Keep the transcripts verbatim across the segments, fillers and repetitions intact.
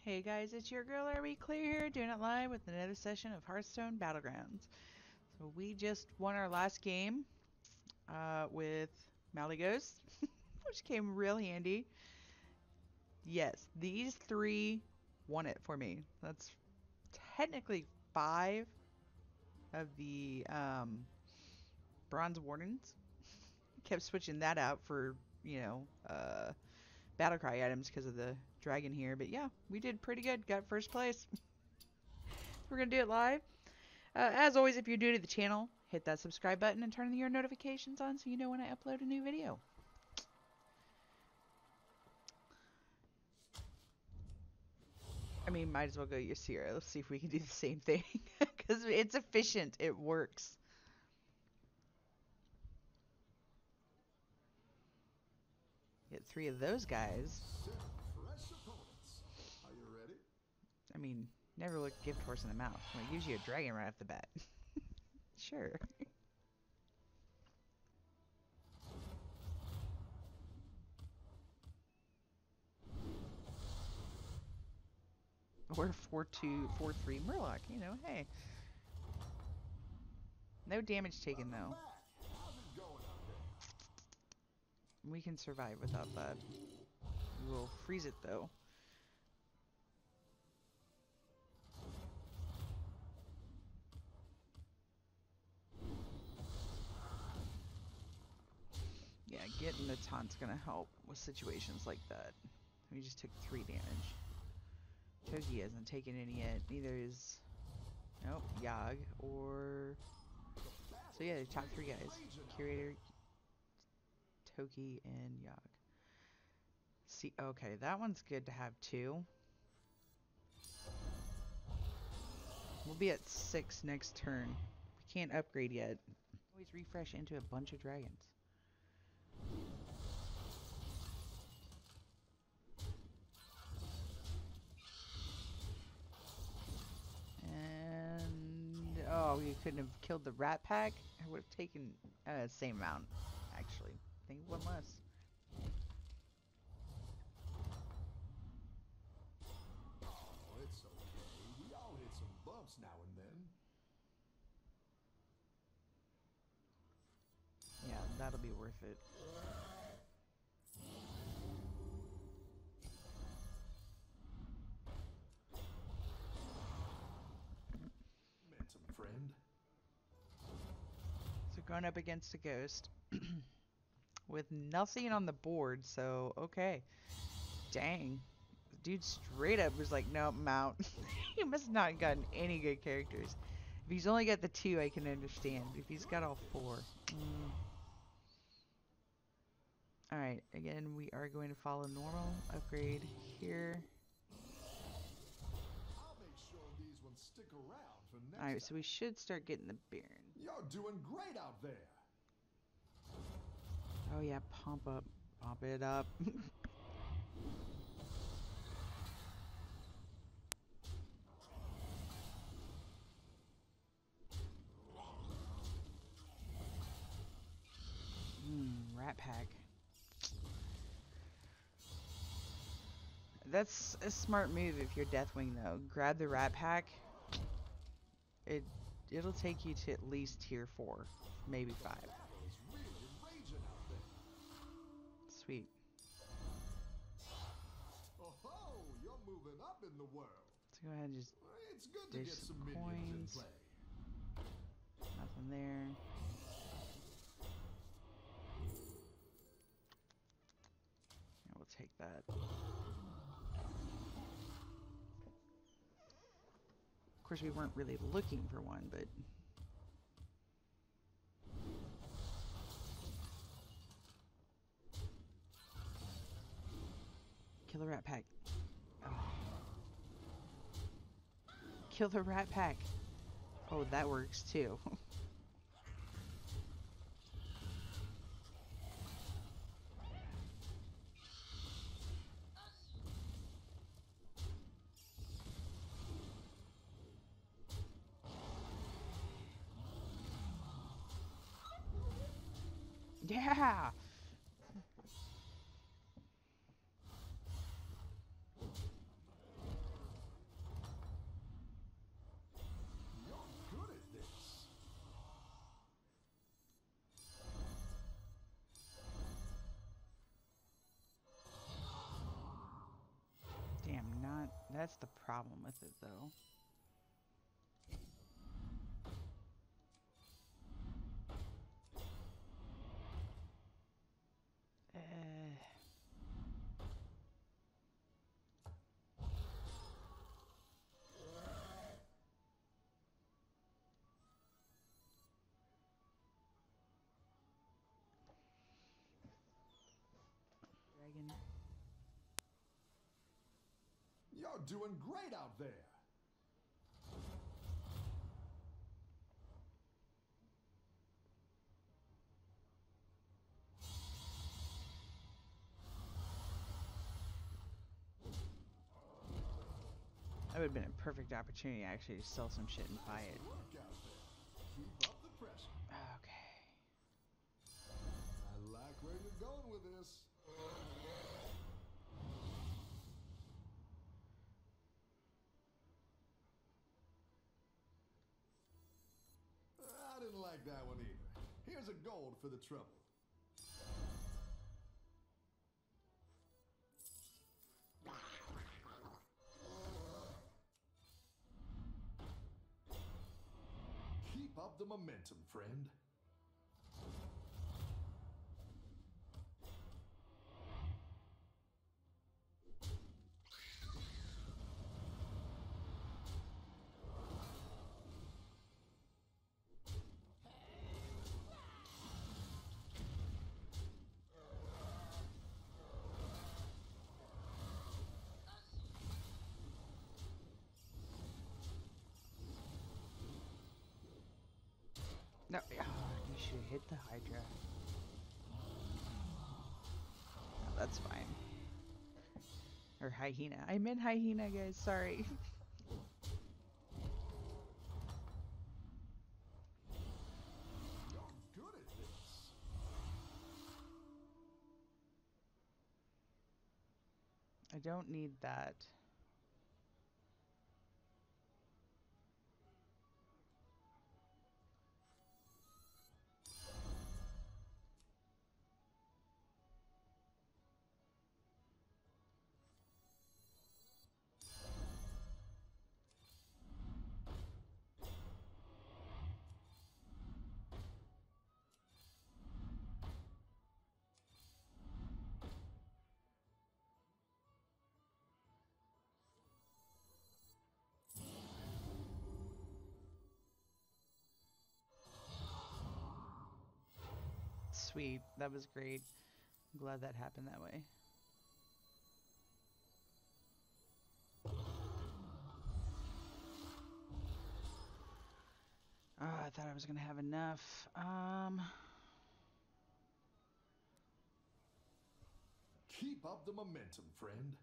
Hey guys, it's your girl, Are We Clear here, doing it live with another session of Hearthstone Battlegrounds. So we just won our last game uh, with Malygos, which came real handy. Yes, these three won it for me. That's technically five of the um, Bronze Wardens. Kept switching that out for, you know, uh, Battlecry items because of the dragon here. But yeah, we did pretty good. Got first place. We're going to do it live. Uh, as always, if you're new to the channel, hit that subscribe button and turn your notifications on so you know when I upload a new video. I mean, might as well go Ysera. Let's see if we can do the same thing. Because it's efficient. It works. Get three of those guys. I mean, never look gift horse in the mouth. When it gives you a dragon right off the bat. Sure. Or four two, four three Murloc, you know, hey. No damage taken, though. We can survive without that. We'll freeze it, though. Yeah, getting the taunt's gonna help with situations like that. We just took three damage. Toki hasn't taken any yet. Neither is... Nope, Yogg or... So yeah, the top three guys. Curator, Toki, and Yogg. See, okay, that one's good to have too. We'll be at six next turn. We can't upgrade yet. Always refresh into a bunch of dragons. And oh, you couldn't have killed the rat pack. I would have taken uh, same amount, actually. I think one less. Oh, it's okay. We all hit some bumps now and then. Yeah, that'll be worth it. Momentum, friend. So going up against a ghost with nothing on the board, so okay. Dang. Dude straight up was like, nope, I'm out. He must not have gotten any good characters. If he's only got the two, I can understand. If he's got all four. Mm. Alright, again, we are going to follow normal. Upgrade here. I'll make sure these ones stick around for next Alright, time. so we should start getting the Baron. You're doing great out there. Oh yeah, pump up. Pump it up. Hmm, Rat Pack. That's a smart move if you're Deathwing though. Grab the Rat Pack. It it'll take you to at least tier four, maybe five. Really raging out there. Sweet. Oh, you're moving up in the world. So go ahead and just It's good to dish get some some minions in coins. play. Nothing there. Yeah, we'll take that. Of course, we weren't really looking for one, but kill the Rat Pack. Oh. Kill the Rat Pack. Oh, that works too. Yeah! That's the problem with it, though. Uh, Dragon. You're doing great out there. That would have been a perfect opportunity actually to sell some shit and buy it. Nice work out there. Keep up the pressure. Okay. I like where you're going with this. I didn't like that one either. Here's a gold for the trouble. Keep up the momentum, friend. No, oh, you should have hit the Hydra. No, that's fine. Or Hyena. I meant Hyena, guys. Sorry. You're good at this. I don't need that. Sweet. That was great. I'm glad that happened that way. Oh, I thought I was going to have enough. Um, Keep up the momentum, friend.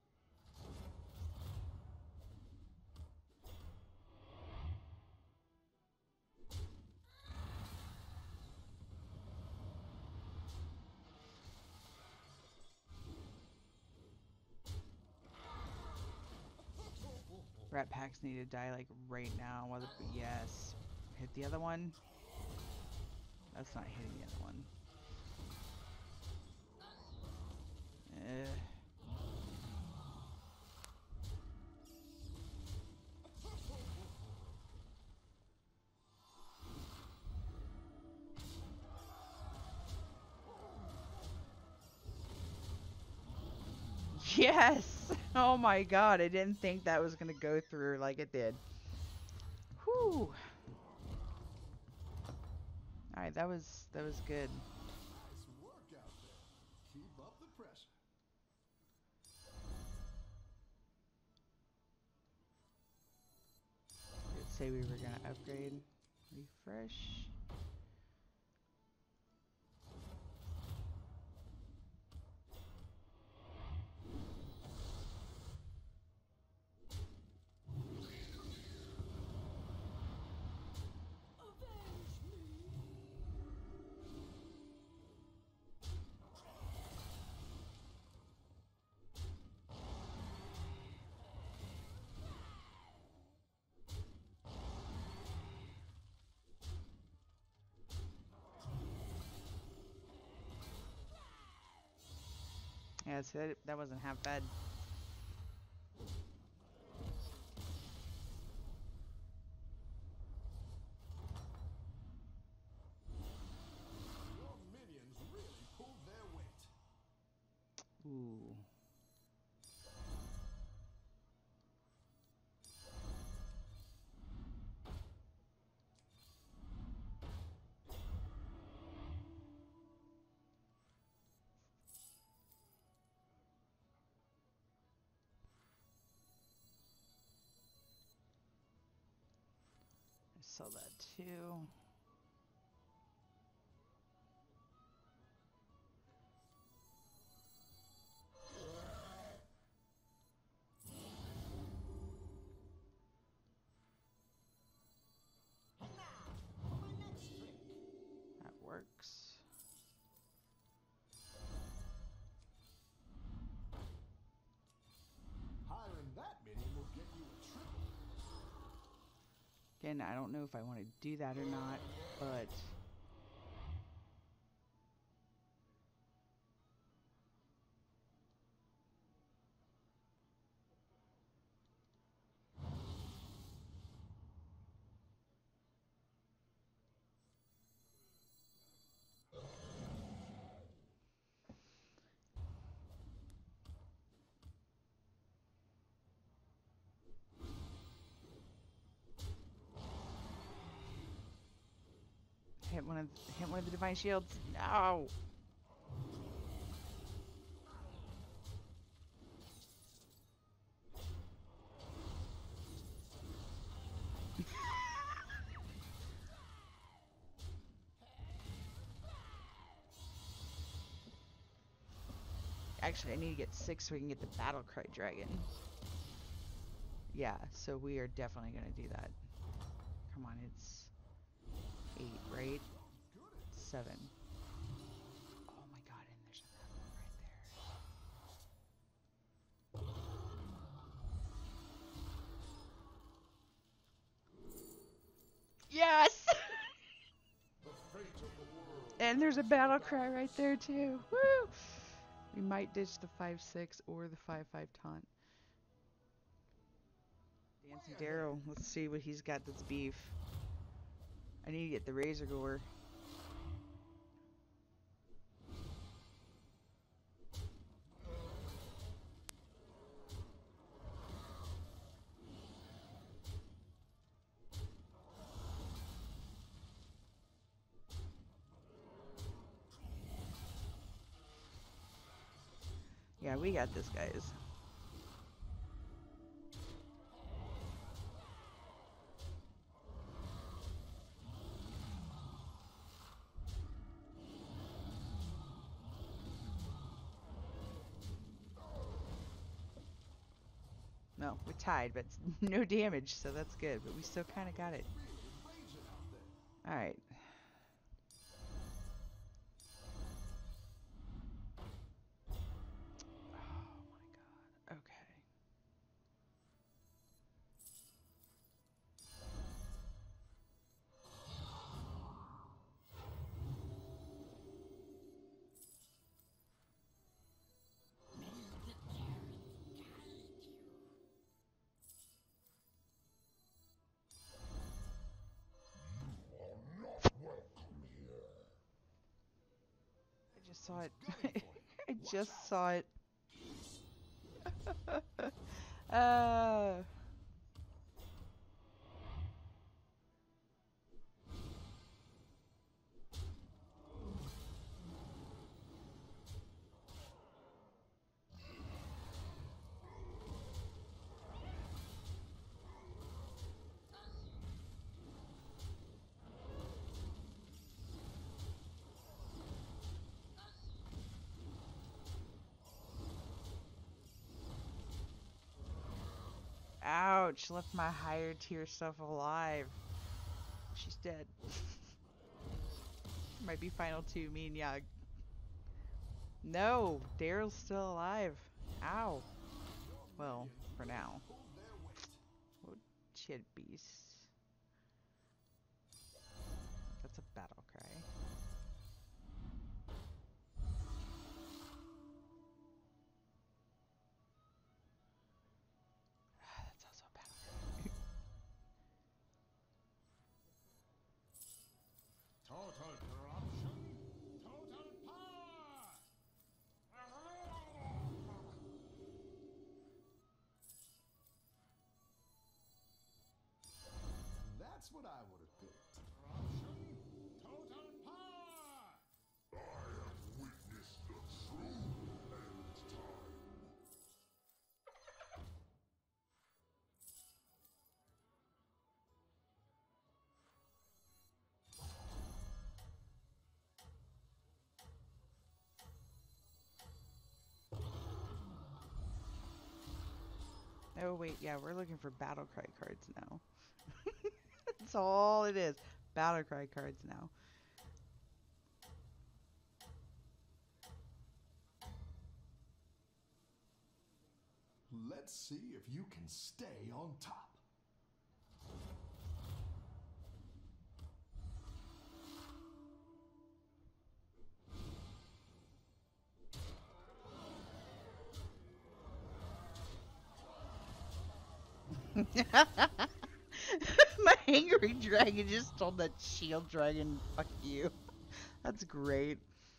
Rat Packs need to die like right now. While the, yes. Hit the other one. That's not hitting the other one. Eh. Yes! Oh my god, I didn't think that was gonna go through like it did. Whew. Alright, that was that was good. Nice work out there. Keep up the pressure. Did say we were gonna upgrade. Refresh. Yeah, so that, that wasn't half bad. sell that too. That works. Hiring that minion will get you a triple. Again, I don't know if I want to do that or not, but hit one of hit one of the divine shields. No. Actually, I need to get six so we can get the battle cry dragon. Yeah, so we are definitely gonna do that. Come on, it's eight, right? Seven. Oh my god, and there's another one right there. Yes! And there's a battle cry right there too. Woo! We might ditch the five six or the five five taunt. Dancing Daryl. Let's see what he's got that's beef. I need to get the Razor Gore. Yeah, we got this, guys. No, we're tied, but no damage, so that's good. But we still kind of got it. All right. Oh my god. Okay. I just saw it. I just saw it. uh. Ouch, left my higher tier stuff alive. She's dead. Might be final two, me and Yag. No, Daryl's still alive. Ow. Well, for now. Oh, chid beast. That's a battle cry. That's also a battle cry. Total corruption. Total power. Oh wait, yeah, we're looking for battle cry cards now. That's all it is. Battle cry cards now. Let's see if you can stay on top. My angry dragon just told that shield dragon, fuck you. That's great.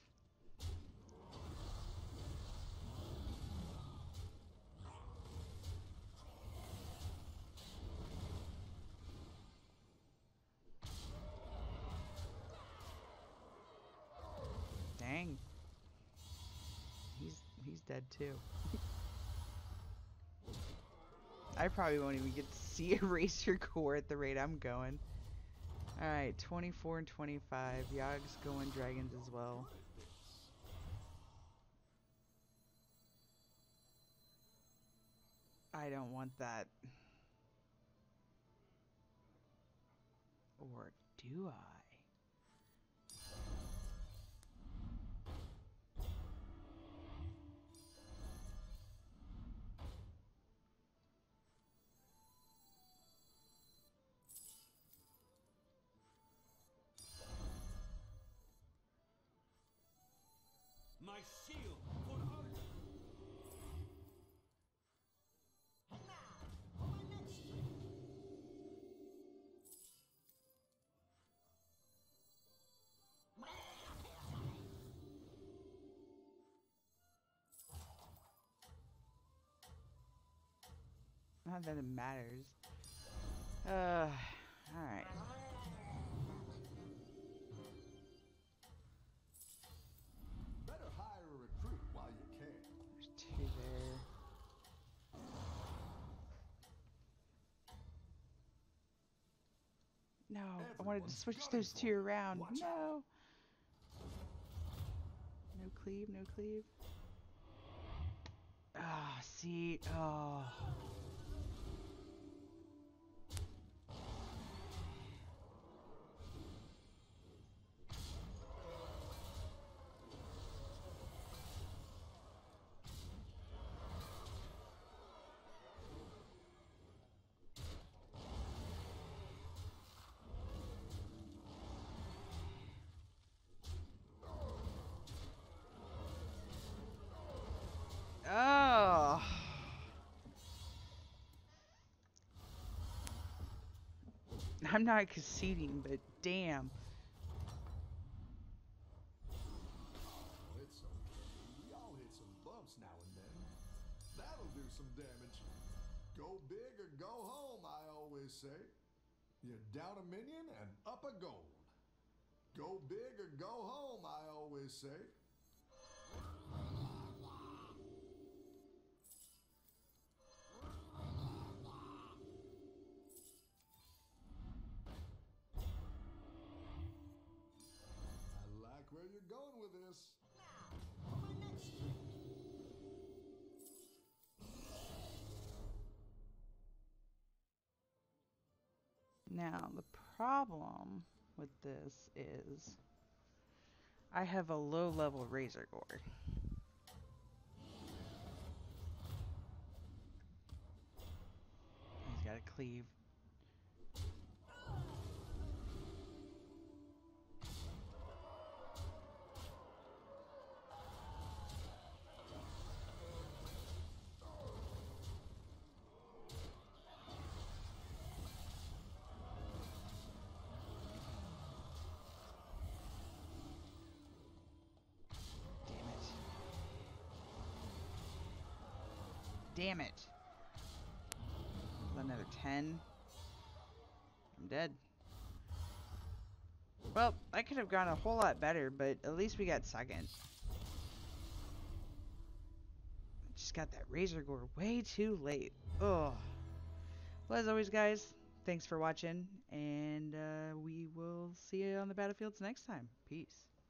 Dang. He's he's dead too. I probably won't even get to see Eraser Core at the rate I'm going. Alright, twenty-four and twenty-five. Yog's going dragons as well. I don't want that. Or do I? My shield for honor. Not that it matters. Uh, alright. Better hire a recruit while you can. There's two there. No, I wanted to switch those two around. No. No cleave, no cleave. Ah, see. Oh. Oh. I'm not conceding, but damn. Oh, it's okay. We all hit some bumps now and then. That'll do some damage. Go big or go home, I always say. You're down a minion and up a gold. Go big or go home, I always say. I like where you're going with this. Now, the problem with this is I have a low level Razor Gore. He's got a cleave. Damn it. Another ten. I'm dead. Well, I could have gone a whole lot better, but at least we got second. Just got that Razor Gore way too late. Ugh. Well, as always, guys, thanks for watching, and uh, we will see you on the battlefields next time. Peace.